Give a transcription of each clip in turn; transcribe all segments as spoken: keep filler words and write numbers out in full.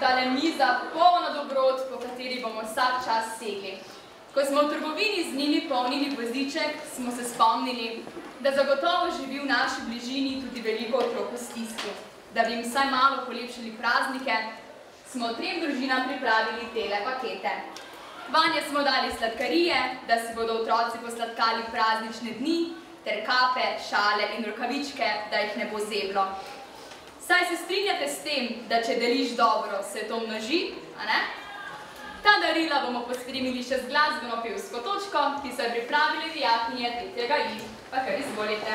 tale miza polna dobrot, po kateri bomo vsak čas segli. Ko smo v trgovini z njimi polnili voziček, smo se spomnili, da zagotovo živi v naši bližini tudi veliko otrok v stiski. Da bi jim vsaj malo polepšali praznike, smo trem družinam pripravili tele pakete. Vanje smo dali sladkarije, da si bodo otroci posladkali praznične dni, ter kape, šale in rokavičke, da jih ne bo zeblo. Saj se strinjate s tem, da če deliš dobro, se to množi, a ne? Ta darila bomo pospremili še z glasbeno-pevsko točko, ki so jo pripravili dijakinje tretjega I. Pa kar izvolite.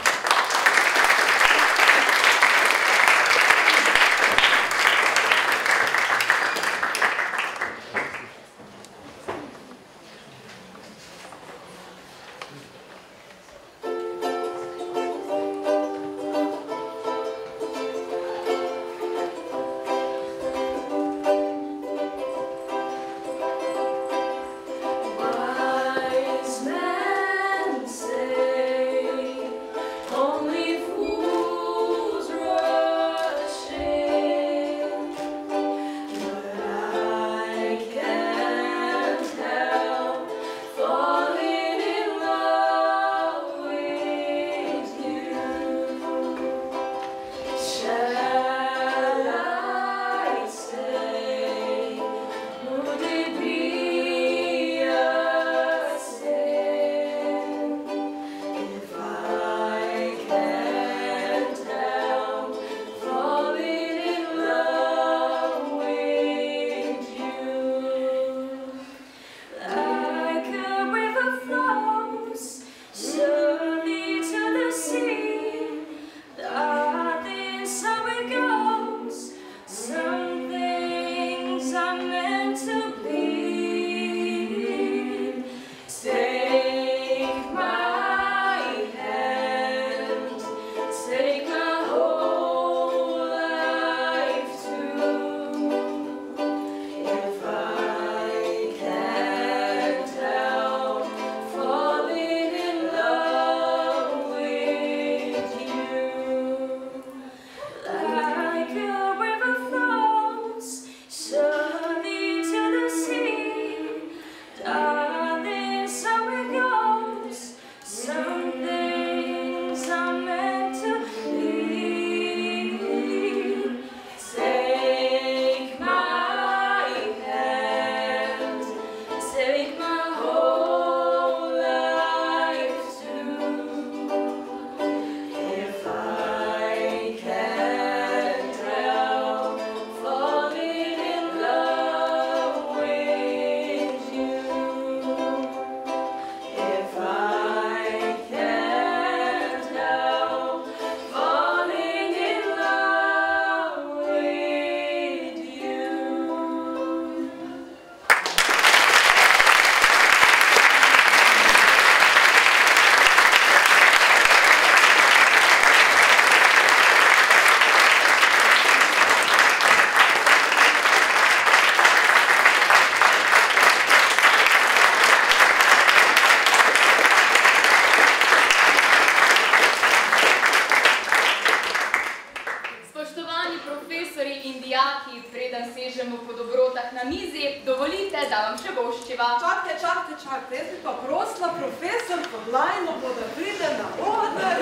Čakajte, čakajte, čakajte, jaz bi pa prosila profesor Podlajno, da pride na oder.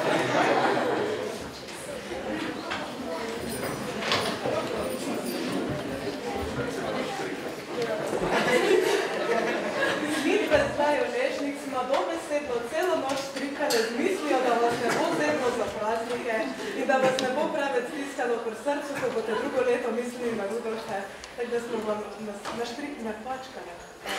Slitve zdaj v Ležnik smo dobesedno celo noč strikale z mislijo, da vas ne bo zeblo za praznike in da vas ne bo preveč stiskalo pri srcu, ko boste drugo leto mislili na Rudolfe, tako da smo vam naštrikne pačkane.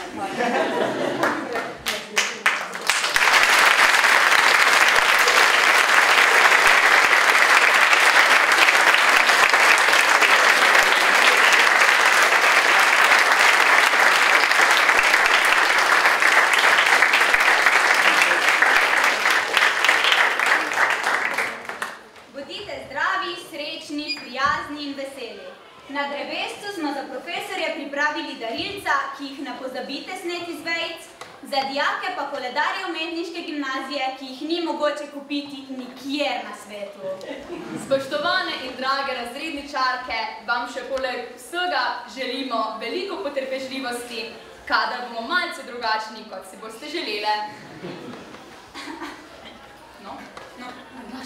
Bodite zdravi, srečni, prijazni in veseli. Na drevescu smo za profesorja pripravili darilca, ki jih ne pozabite sneti z vejic, za dijake pa koledarje umetniške gimnazije, ki jih ni mogoče kupiti nikjer na svetu. Spoštovane in drage razredničarke, vam še poleg vsega želimo veliko potrpežljivosti, kadar bomo malce drugačni, kot se boste želele. No, no, naglaš.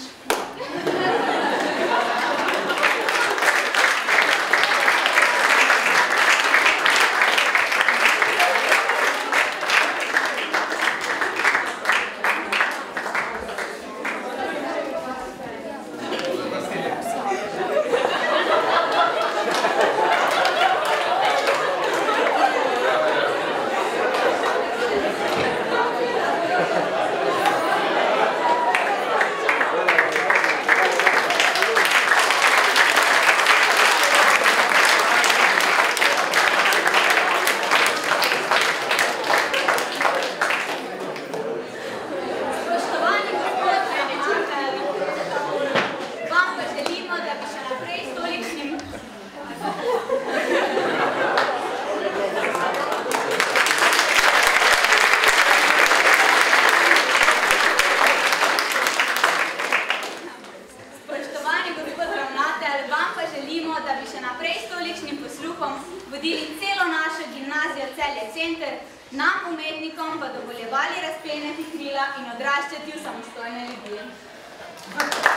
vodili celo našo gimnazijo Celje Center, nam umetnikom pa dovoljevali razpenjati krila in odraščati v samostojne ljudi.